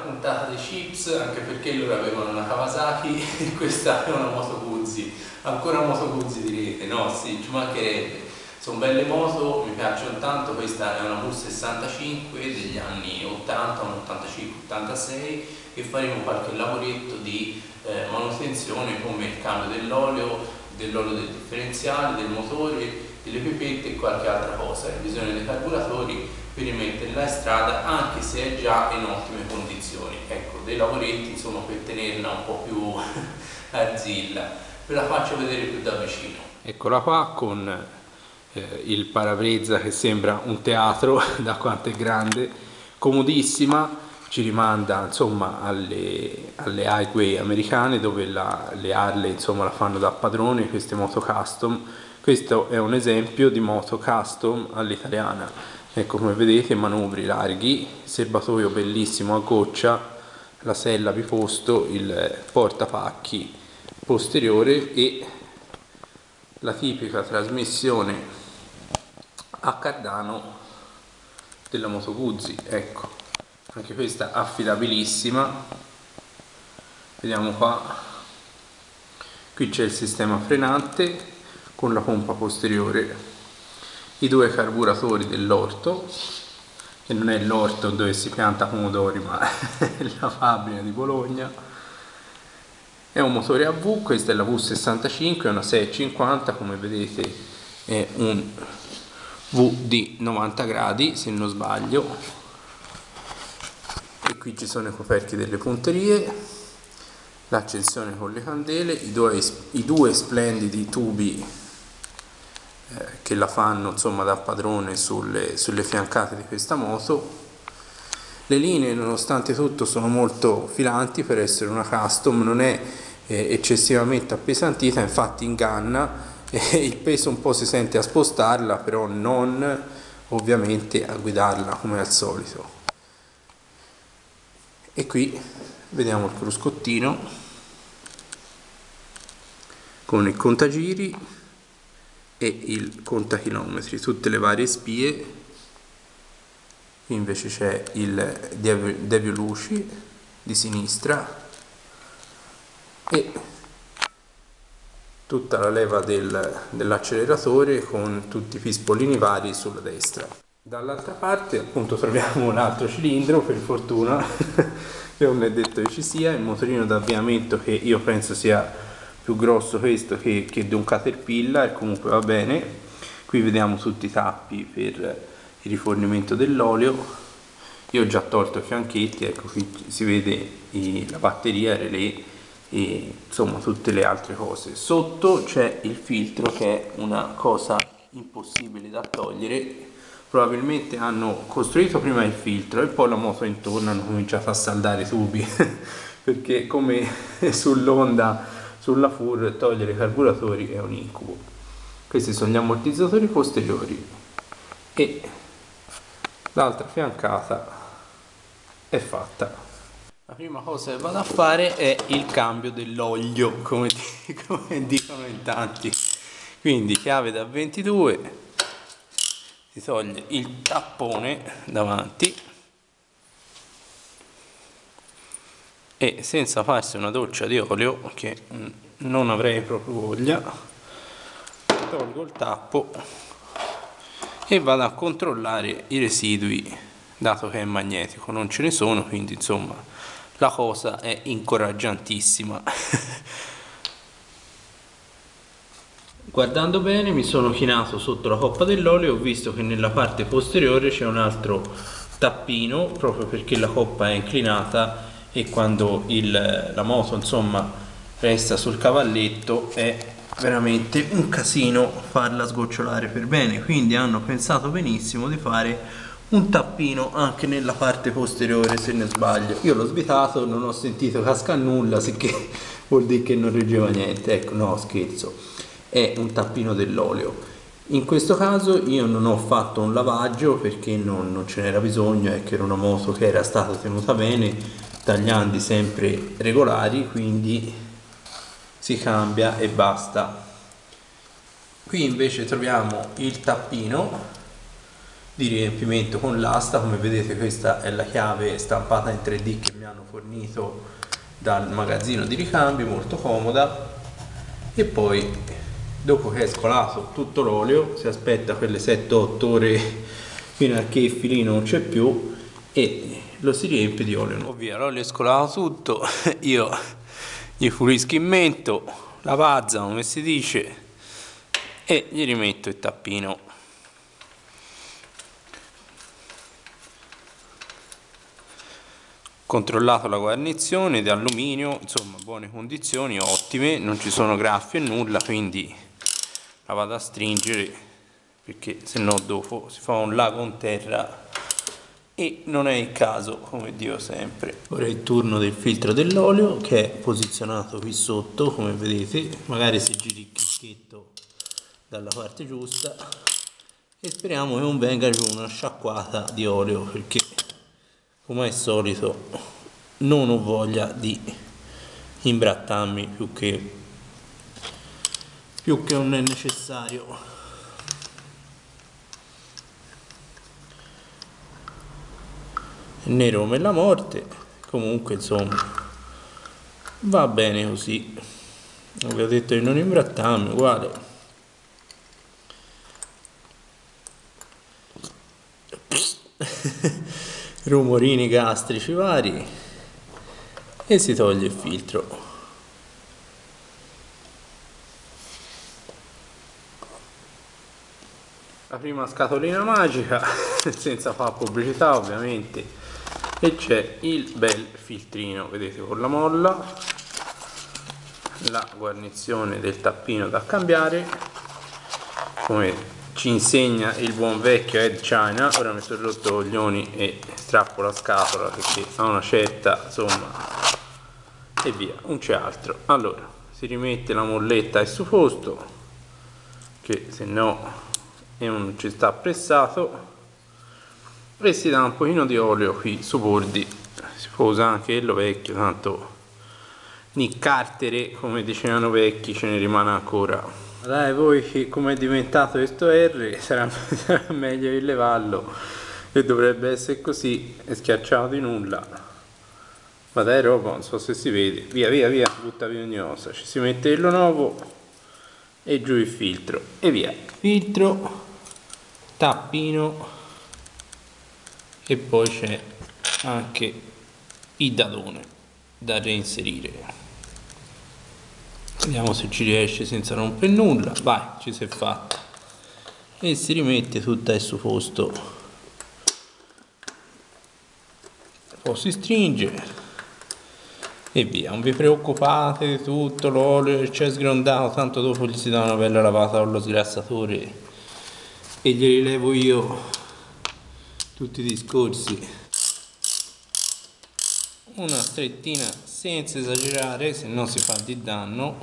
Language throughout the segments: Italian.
puntata dei chips, anche perché loro avevano una Kawasaki e questa è una Moto Guzzi. Ancora Moto Guzzi direte? No, sì, ci mancherebbe. Sono belle moto, mi piacciono tanto. Questa è una V65 degli anni 80, un 85-86, e faremo qualche lavoretto di manutenzione, come il cambio dell'olio del differenziale, del motore, delle pipette e qualche altra cosa, revisione dei carburatori per rimetterla in strada, anche se è già in ottime condizioni. Ecco, dei lavoretti insomma per tenerla un po' più arzilla. Ve la faccio vedere più da vicino. Eccola qua con il parabrezza che sembra un teatro da quanto è grande, comodissima. Ci rimanda insomma alle highway americane, dove le Harley insomma la fanno da padrone, queste moto custom. Questo è un esempio di moto custom all'italiana. Ecco, come vedete, manubri larghi, serbatoio bellissimo a goccia, la sella biposto, il portapacchi posteriore e la tipica trasmissione a cardano della Moto Guzzi. Ecco, anche questa affidabilissima. Vediamo qua, qui c'è il sistema frenante con la pompa posteriore, i due carburatori dell'orto, che non è l'orto dove si pianta pomodori, ma è la fabbrica di Bologna. È un motore a V, questa è la V65, è una 650, come vedete è un V di 90 gradi se non sbaglio, e qui ci sono i coperchi delle punterie, l'accensione con le candele, i due splendidi tubi che la fanno insomma da padrone sulle fiancate di questa moto. Le linee, nonostante tutto, sono molto filanti per essere una custom, non è eccessivamente appesantita, infatti inganna. Il peso un po' si sente a spostarla, però non ovviamente a guidarla come al solito. E qui vediamo il cruscottino con il contagiri e il contachilometri, tutte le varie spie. Qui invece c'è il devio luci di sinistra e tutta la leva dell'acceleratore con tutti i pispolini vari sulla destra. Dall'altra parte appunto troviamo un altro cilindro, per fortuna, che non è detto che ci sia, il motorino d'avviamento, che io penso sia più grosso questo che di un Caterpillar, comunque va bene. Qui vediamo tutti i tappi per il rifornimento dell'olio. Io ho già tolto i fianchetti, ecco, qui si vede la batteria, il relè e insomma tutte le altre cose. Sotto c'è il filtro, che è una cosa impossibile da togliere. Probabilmente hanno costruito prima il filtro e poi la moto intorno hanno cominciato a saldare i tubi perché come sull'Honda, sulla Fur, togliere i carburatori è un incubo. Questi sono gli ammortizzatori posteriori e l'altra fiancata è fatta. La prima cosa che vado a fare è il cambio dell'olio, come dicono in tanti. Quindi chiave da 22, si toglie il tappone davanti e, senza farsi una doccia di olio, che non avrei proprio voglia, tolgo il tappo e vado a controllare i residui, dato che è magnetico non ce ne sono, quindi insomma la cosa è incoraggiantissima. Guardando bene mi sono chinato sotto la coppa dell'olio e ho visto che nella parte posteriore c'è un altro tappino, proprio perché la coppa è inclinata e quando la moto insomma resta sul cavalletto è veramente un casino farla sgocciolare per bene. Quindi hanno pensato benissimo di fare un tappino anche nella parte posteriore, se ne sbaglio. Io l'ho svitato, non ho sentito casca nulla, sicché vuol dire che non reggeva niente. Ecco, no, scherzo, è un tappino dell'olio. In questo caso io non ho fatto un lavaggio perché non ce n'era bisogno, è che era una moto che era stata tenuta bene, tagliandi sempre regolari, quindi si cambia e basta. Qui invece troviamo il tappino di riempimento con l'asta. Come vedete, questa è la chiave stampata in 3D che mi hanno fornito dal magazzino di ricambi, molto comoda. E poi dopo che è scolato tutto l'olio si aspetta quelle 7-8 ore fino a che il filino non c'è più e lo si riempie di olio. Ovvia, l'olio è scolato tutto, io gli pulisco il mento, la pazza come si dice, e gli rimetto il tappino. Controllato la guarnizione di alluminio, insomma buone condizioni, ottime, non ci sono graffi e nulla, quindi la vado a stringere perché se no dopo si fa un lago in terra e non è il caso, come dico sempre. Ora è il turno del filtro dell'olio che è posizionato qui sotto, come vedete, magari se giri il chicchetto dalla parte giusta, e speriamo che non venga giù una sciacquata di olio, perché come al solito non ho voglia di imbrattarmi più che non è necessario. È nero come la morte, comunque insomma va bene così. Vi ho detto di non imbrattarmi, uguale. Rumorini gastrici vari e si toglie il filtro. La prima scatolina magica senza fare pubblicità ovviamente, e c'è il bel filtrino, vedete, con la molla, la guarnizione del tappino da cambiare come ci insegna il buon vecchio Ed China. Ora mi sono rotto i coglioni e strappo la scatola perché ha una certa, insomma, e via, non c'è altro. Allora si rimette la molletta al suo posto, che se no non ci sta pressato, e si dà un pochino di olio qui su bordi. Si può usare anche quello vecchio, tanto ni cartere, come dicevano vecchi, ce ne rimane ancora. Dai, voi che come è diventato questo R sarà meglio rilevarlo, e dovrebbe essere così, è schiacciato di nulla. Ma dai roba, non so se si vede. Via via via, butta via ogni cosa. Ci si mette il nuovo e giù il filtro e via. Filtro, tappino, e poi c'è anche il dadone da reinserire. Vediamo se ci riesce senza rompere nulla. Vai, ci si è fatta. E si rimette tutta al suo posto. Poi si stringe e via. Non vi preoccupate di tutto l'olio che c'è sgrondato, tanto dopo gli si dà una bella lavata con lo sgrassatore e glieli levo io tutti i discorsi. Una strettina senza esagerare, se no si fa di danno,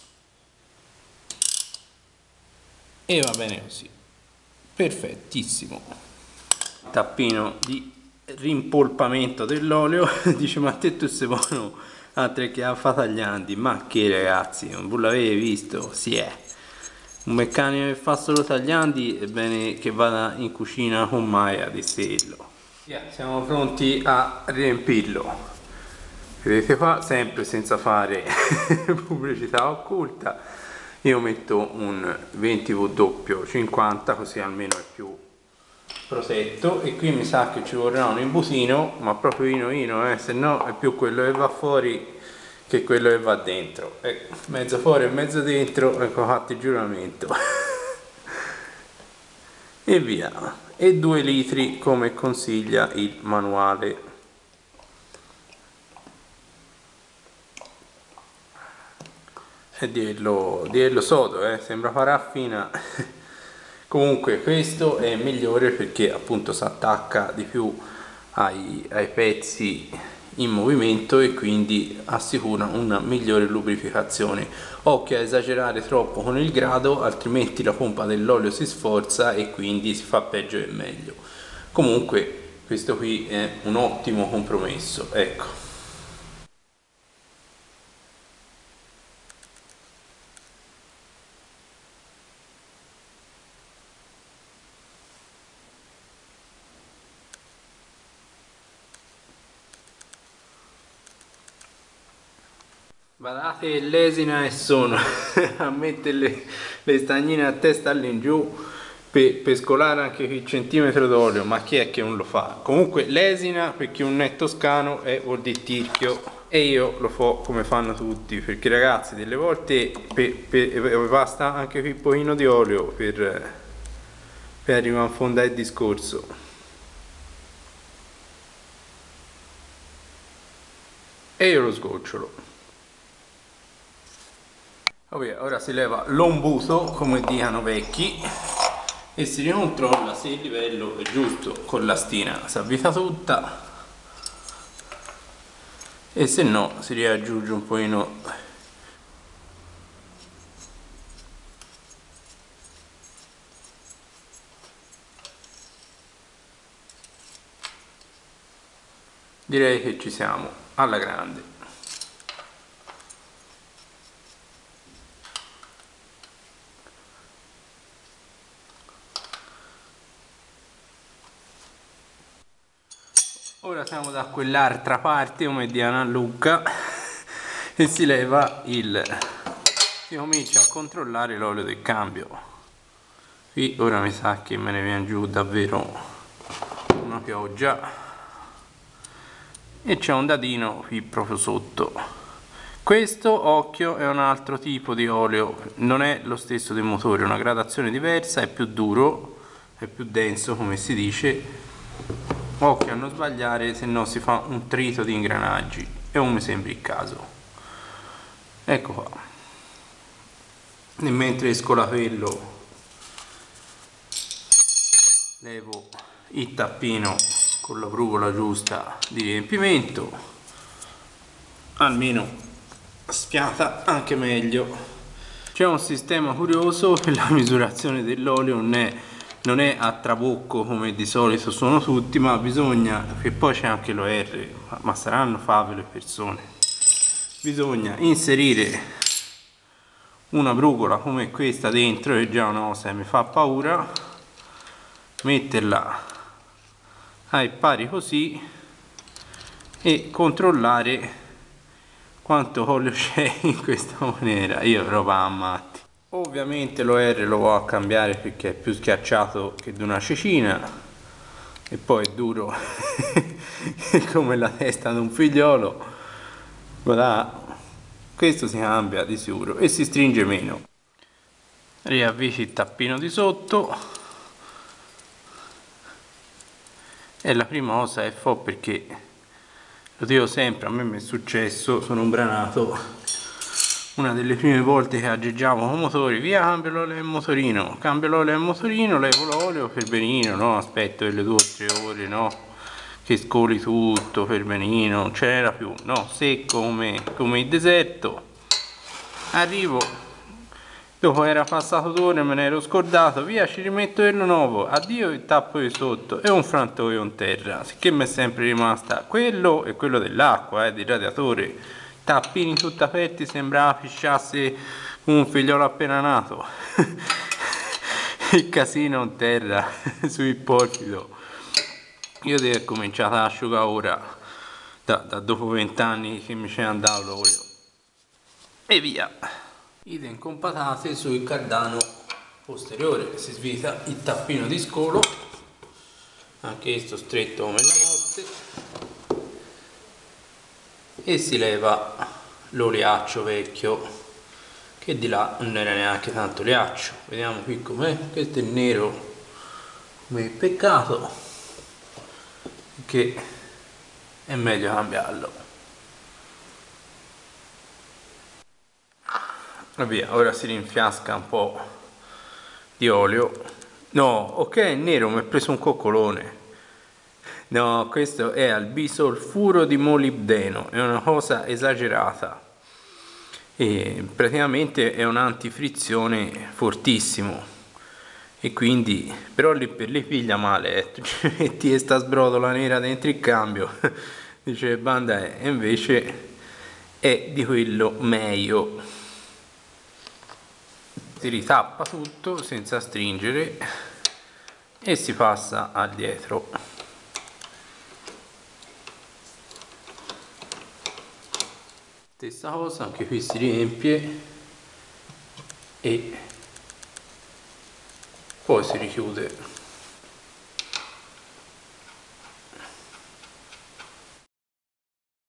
e va bene così, perfettissimo. Tappino di rimpolpamento dell'olio. Dice, ma te tu sei buono altre che a fa tagliandi? Ma che ragazzi, non ve l'avete visto? Si è un meccanico che fa solo tagliandi, è bene che vada in cucina con Maya di sello. Siamo pronti a riempirlo. Vedete qua, sempre senza fare pubblicità occulta, io metto un 20V doppio 50, così almeno è più protetto, e qui mi sa che ci vorrà un imbusino, ma proprio se no è più quello che va fuori che quello che va dentro. Mezzo fuori e mezzo dentro, ecco fatto il giuramento. E via. E 2 litri come consiglia il manuale. E dirlo sodo, sembra paraffina. Comunque questo è migliore perché appunto si attacca di più ai pezzi in movimento e quindi assicura una migliore lubrificazione. Occhio a esagerare troppo con il grado, altrimenti la pompa dell'olio si sforza e quindi si fa peggio e meglio. Comunque questo qui è un ottimo compromesso, ecco. Badate che lesina e sono a mettere le stagnine a testa all'ingiù per scolare anche il centimetro d'olio, ma chi è che non lo fa? Comunque lesina, perché un netto toscano è vuol dire tirchio, e io lo fo come fanno tutti, perché ragazzi delle volte basta anche un pochino di olio per arrivare a fondare il discorso. E io lo sgocciolo. Ora si leva l'ombuto, come dicono vecchi, e si ricontrolla se il livello è giusto con la stina, si avvita tutta e se no si riaggiunge un pochino. Direi che ci siamo alla grande. Ora siamo da quell'altra parte, come dicono a Lucca, e si leva si comincia a controllare l'olio del cambio. Qui ora mi sa che me ne viene giù davvero una pioggia e c'è un dadino qui proprio sotto. Questo, occhio, è un altro tipo di olio, non è lo stesso del motore, è una gradazione diversa, è più duro, è più denso come si dice. Occhio a non sbagliare, se no si fa un trito di ingranaggi e non mi sembra il caso. Ecco qua. E mentre esco quello levo il tappino con la brugola giusta di riempimento, almeno spiata anche meglio. C'è un sistema curioso per la misurazione dell'olio, non è a trabocco come di solito sono tutti, ma bisogna, che poi c'è anche l'OR, ma saranno fave le persone, bisogna inserire una brugola come questa dentro, che già una cosa mi fa paura, metterla ai pari così e controllare quanto olio c'è in questa maniera. Io proprio a matti. Ovviamente l'OR lo vado a cambiare perché è più schiacciato che di una cecina e poi è duro come la testa di un figliolo, ma questo si cambia di sicuro e si stringe meno. Riavviti il tappino di sotto e la prima cosa è perché lo dico sempre, a me mi è successo, sono un branato, una delle prime volte che aggeggiavo con motori, via, cambio l'olio al motorino, levo l'olio per benino, no? Aspetto delle 2 o 3 ore, no? Che scoli tutto per benino, non c'era più, no? Secco come il deserto. Arrivo, dopo era passato 2 ore, me ne ero scordato, via, ci rimetto quello nuovo, addio il tappo di sotto e un frantoio in terra, sicché mi è sempre rimasta quello e quello dell'acqua, del radiatore. Tappini tutti aperti, sembrava pisciasse un figliolo appena nato. Il casino in terra sul porfido. Io devo cominciare ad asciugare ora, da dopo 20 anni che mi c'è andato l'olio. E via. Idem con patate sul cardano posteriore, si svita il tappino di scolo, anche questo stretto come la morte, e si leva l'oliaccio vecchio, che di là non era neanche tanto oliaccio. Vediamo qui com'è, questo è nero come il peccato, che è meglio cambiarlo. E via, ora si rinfiasca un po' di olio. No, ok, è nero, mi è preso un coccolone. No, questo è al bisolfuro di molibdeno, è una cosa esagerata e praticamente è un antifrizione fortissimo e quindi però lì per lì piglia male, tu ci metti sta sbrotola nera dentro il cambio, dice banda è, e invece è di quello meglio. Si ritappa tutto senza stringere e si passa al dietro. Stessa cosa, anche qui si riempie e poi si richiude